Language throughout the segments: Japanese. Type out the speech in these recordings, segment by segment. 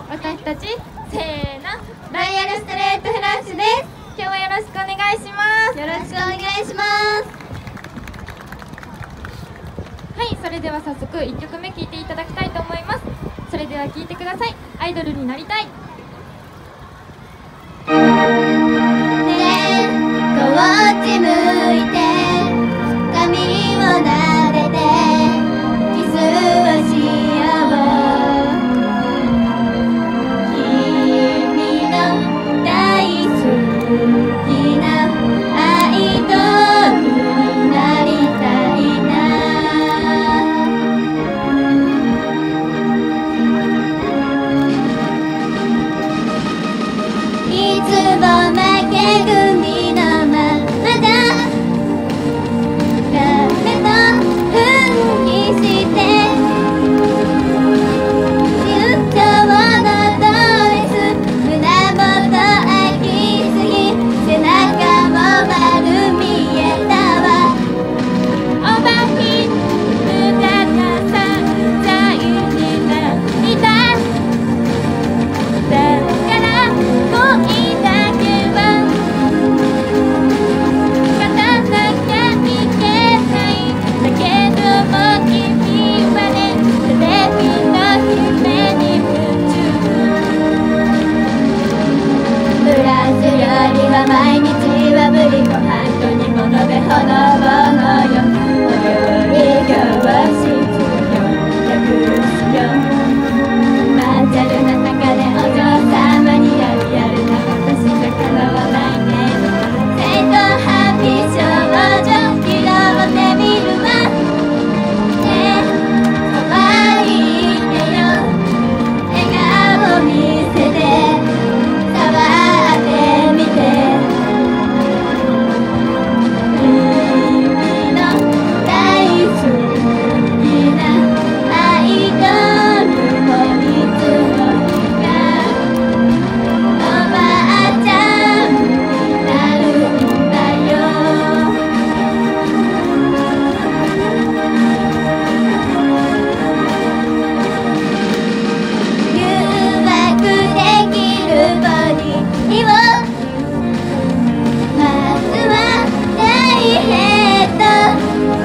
私たちせーの、 ロイヤルストレートフラッシュです。 今日はよろしくお願いします。 よろしくお願いします。 はい、それでは早速1曲目聴いていただきたいと思います。それでは聴いてください。アイドルになりたい。 ね、こっち向いて髪を撫でてキスをしよう。君の大好きなアイドルになりたいな。いつも負け組のままだ。誰と奮起して身長のドレス、胸元開きすぎ、背中も丸見えだわ。 オーバーヒートが散々になりたい。だから恋だけは勝たなきゃいけない。だけども君はね、テレビの夢に夢中。 プラスよりは毎日は無理、ご飯と煮物でほのぼのよ。お料理教師略しよう。バーチャルな中でお嬢様にやるやるな私じゃかなわないね。正統派美少女拾ってみるわね。可愛いねよ、笑顔見せて触ってみて。君の大好きなアイドルもいつの日かおばあちゃんになるんだよ。誘惑できるボディをまずはダイエット。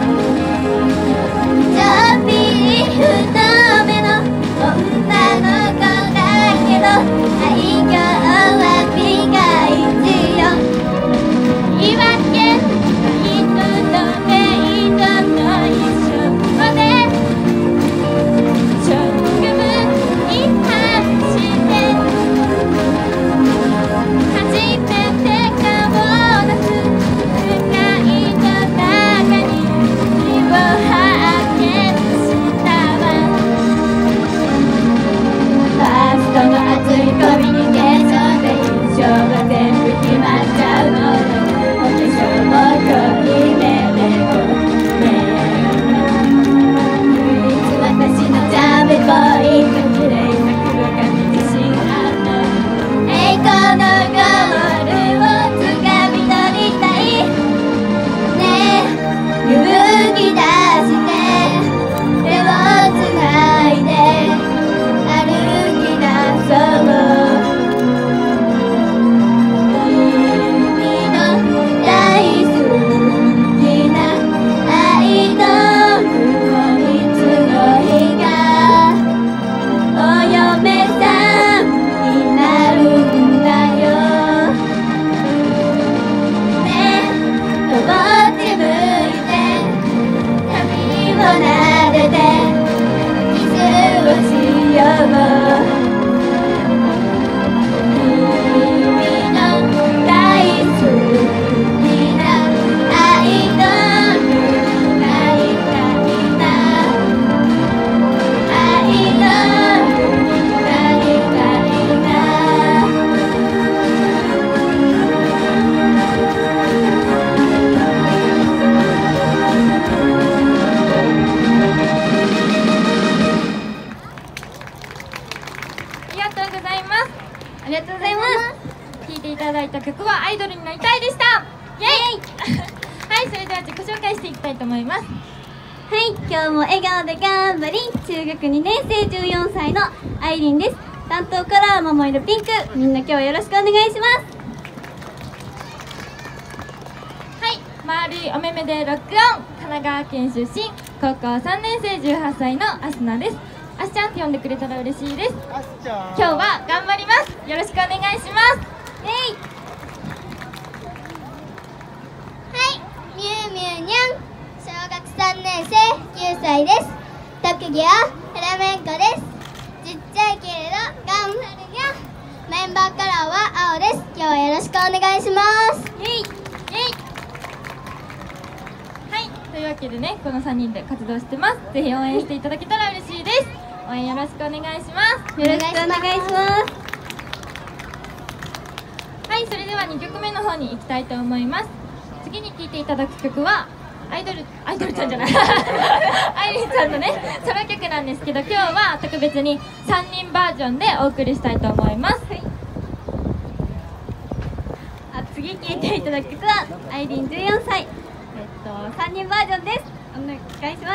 ちょっぴり太めの女の子だけど愛嬌はピカイチよ。 言い訳ないのとメイドと一緒で職務に走って初めて顔を出す世界の中に身を発見したわ。 ファーストの熱いコミュニケーションで印象が全部決まっちゃうのよ。お化粧も濃いめで唯一私のチャームポイント、綺麗な黒髪自信あんの。栄光のゴールを掴み取りたいね。勇気出して手をつないで歩き出そう。君の大好きなアイドルをいつの日かお嫁さんになるんだよね。こっち向いて髪を撫でてキスをしよう。君の大好きなアイドルになりたいな。アイドルになりたいな。 ありがとうございます。 ありがとうございます。 聴いていただいた曲はアイドルになりたいでした。イエイはい、それでは自己紹介していきたいと思います。 はい、今日も笑顔で頑張り、中学2年生14歳のアイリンです。 担当カラー桃色ピンク、みんな今日はよろしくお願いします。 はい、丸いお目目でロックオン、神奈川県出身、高校3年生18歳のアスナです。アスちゃんって呼んでくれたら嬉しいです。今日は頑張ります。よろしくお願いします。 みゆみゆにゃん、小学3年生9歳です。特技はフラメンコです。ちっちゃいけれど頑張るにゃん。メンバーカラーは青です。今日はよろしくお願いします。 はい、というわけでね、この3人で活動してます。ぜひ応援していただけたら嬉しいです。応援よろしくお願いします。 よろしくお願いします。 はい、それでは2曲目の方に行きたいと思います。次に聴いていただく曲はアイドルちゃんじゃないアイリンさんのねソロ曲なんですけど、今日は特別に3人バージョンでお送りしたいと思います。 次聴いていただく曲はアイリン14歳、3人バージョンです。お願いします。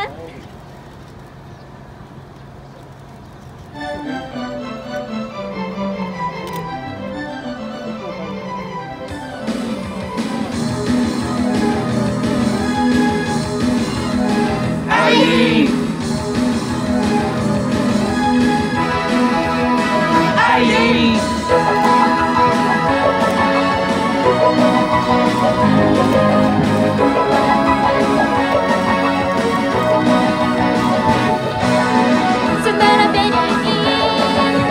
ストロベリー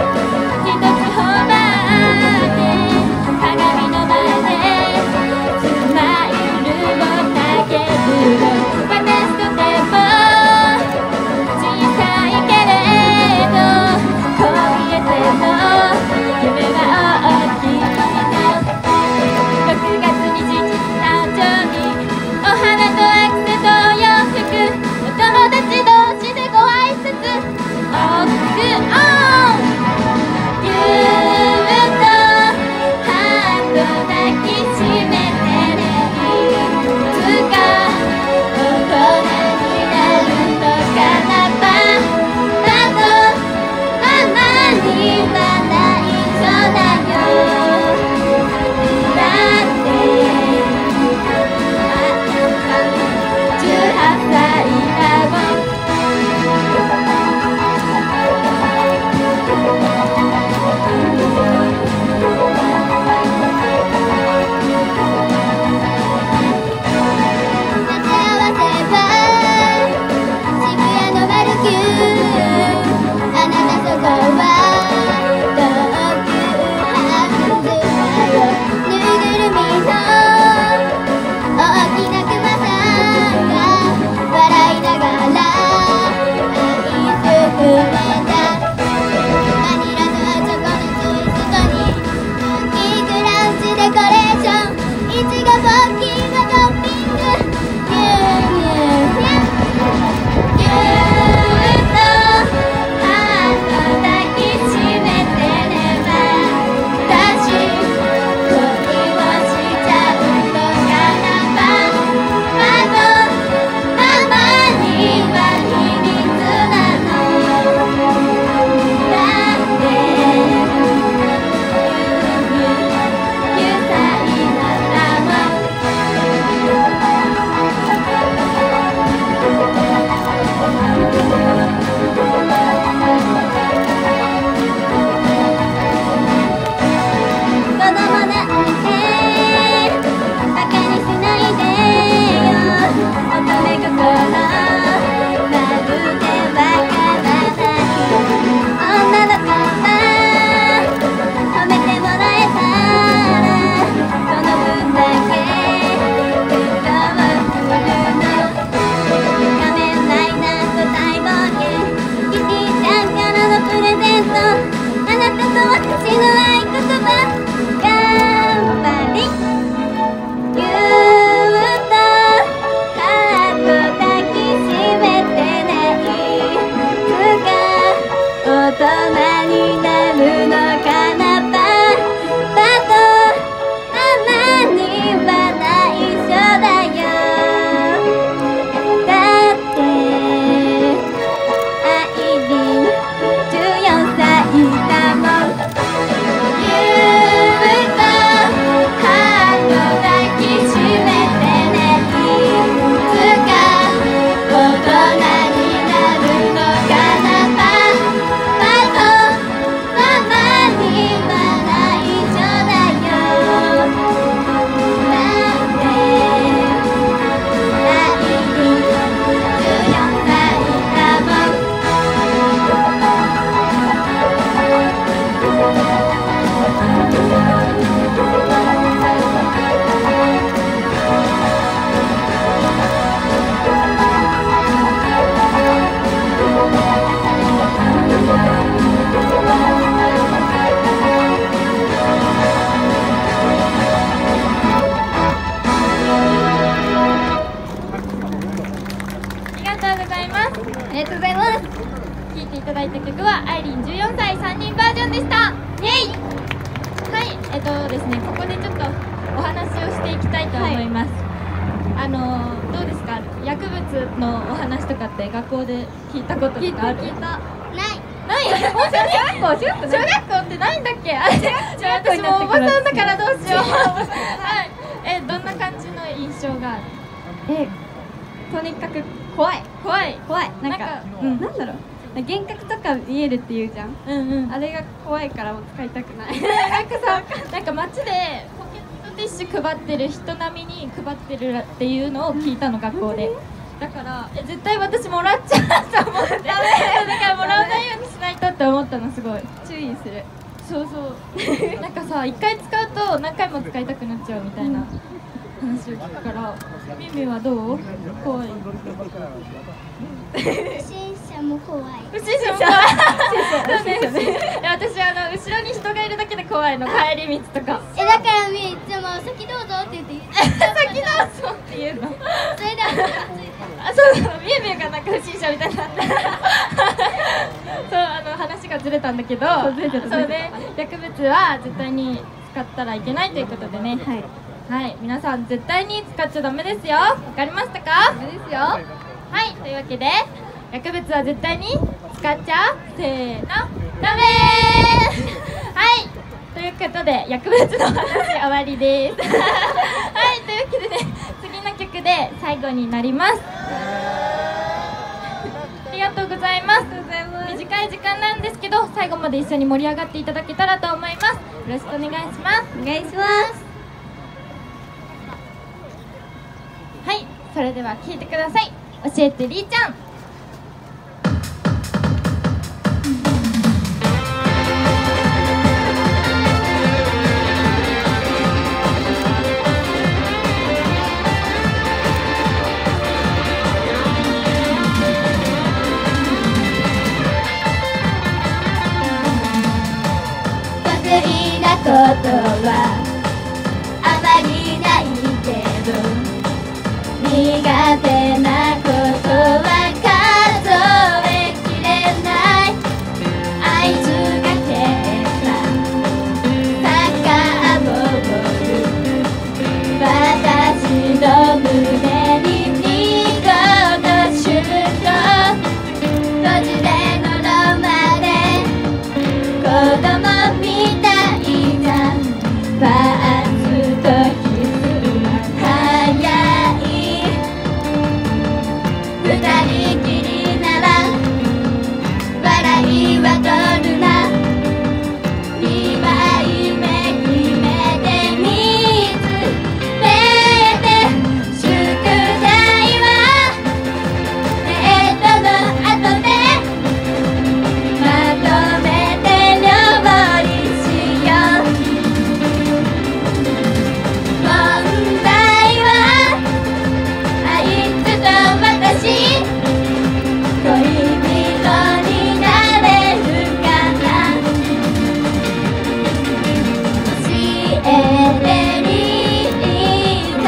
ただいた曲はアイリン14歳3人バージョンでした。イエイ。はい、ですね、ここでちょっとお話をしていきたいと思います。どうですか、薬物のお話とかって学校で聞いたこととかある？聞いた。ない本当に？小学校ってないんだっけ？私もおばさんだからどうしよう。はい、どんな感じの印象がある？ とにかく怖い。なんか、なんだろう、幻覚とか見えるって言うじゃん。あれが怖いからもう使いたくない。 なんかさ、なんか街でポケットティッシュ配ってる人並みに配ってるっていうのを聞いたの、学校で。だから絶対私もらっちゃうと思って、だからもらわないようにしないとって思ったの、すごい注意する。 そうなんかさ、一回使うと何回も使いたくなっちゃうみたいな話を聞くから。ミミはどう？怖い？ 不審者も怖い。 そうね。私後ろに人がいるだけで怖いの、帰り道とか。 だからみいつも先どうぞって言って先どうぞって言うの。 それでついてる。 そうみゆみゆがなんか不審者みたいになってそう話がずれたんだけど、そうね、薬物は絶対に使ったらいけないということでね。はい、皆さん絶対に使っちゃダメですよ。わかりましたか？ ダメですよ。 はい、というわけで薬物は絶対に使っちゃせーの、ダメーはい、ということで薬物の話終わりですはい、というわけでね、次の曲で最後になります。ありがとうございます。短い時間なんですけど、最後まで一緒に盛り上がっていただけたらと思います。よろしくお願いします。 お願いします。 はい、それでは聴いてください。教えてりーちゃん。 得意なことはあまりないけど、苦手なことは数えきれない。あいつが蹴ったサッカーボール、私の胸に見事シュート。閉じてのろまで子供みたいなパーツとキスは早い。二人きりなら笑いは取るな。二枚目決めて見つめて、宿題はデートの後でまとめて料理しよう。問題はあいつと私恋人になれるかな。教えてりーさ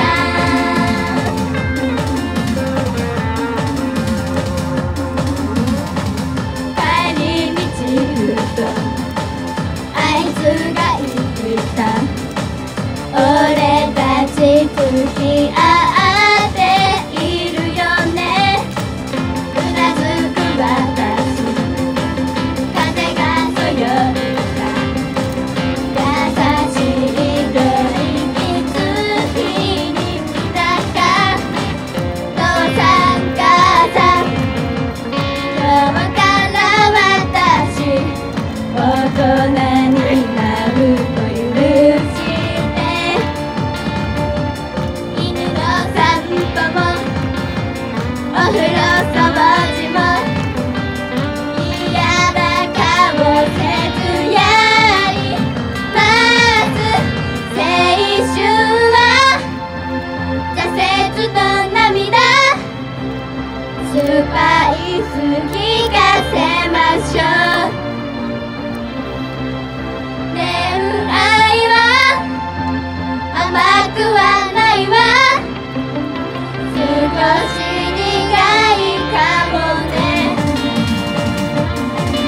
ん。帰り道ふとあいつが言った。俺たち付き合っているよね。うなずく私、風がそよった優しい吐息つきに来たか。父さん母さん、今日から私大人になると許して犬の散歩もお風呂掃除も嫌な顔せずやります。青春は挫折と涙、スパイス聞かせましょう。恋愛は甘くはないわ。少し苦いかもね。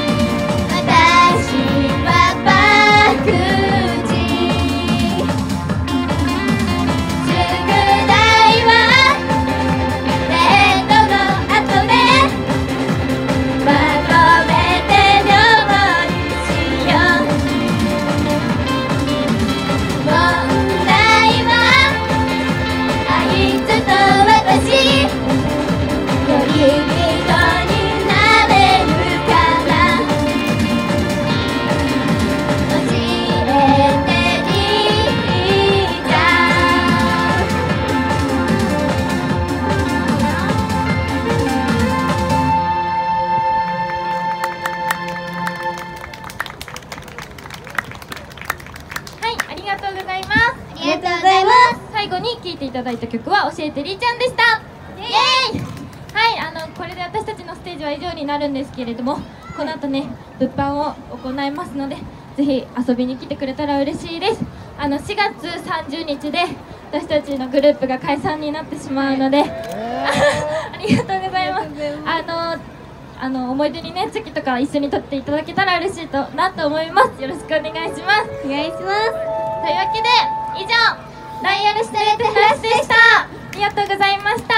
だいた曲は教えてりーちゃんでした。イエーイ。はい、これで私たちのステージは以上になるんですけれども、この後ね物販を行いますので、ぜひ遊びに来てくれたら嬉しいです。4月30日で私たちのグループが解散になってしまうので、ありがとうございます。思い出にねチェキとか一緒に撮っていただけたら嬉しいなと思います。よろしくお願いします。 お願いします。 というわけで以上ダイヤルステレッドフラッシュでした。ありがとうございました。